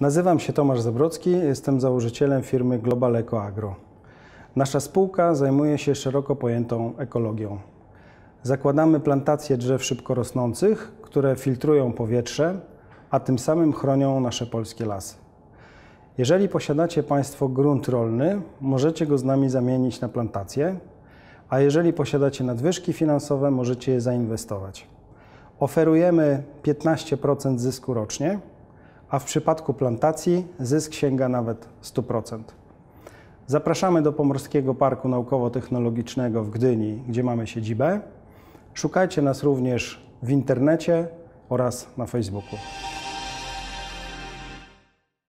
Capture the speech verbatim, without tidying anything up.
Nazywam się Tomasz Zabrodzki, jestem założycielem firmy Global Eco Agro. Nasza spółka zajmuje się szeroko pojętą ekologią. Zakładamy plantacje drzew szybko rosnących, które filtrują powietrze, a tym samym chronią nasze polskie lasy. Jeżeli posiadacie Państwo grunt rolny, możecie go z nami zamienić na plantację, a jeżeli posiadacie nadwyżki finansowe, możecie je zainwestować. Oferujemy piętnaście procent zysku rocznie, a w przypadku plantacji zysk sięga nawet sto procent. Zapraszamy do Pomorskiego Parku Naukowo-Technologicznego w Gdyni, gdzie mamy siedzibę. Szukajcie nas również w internecie oraz na Facebooku.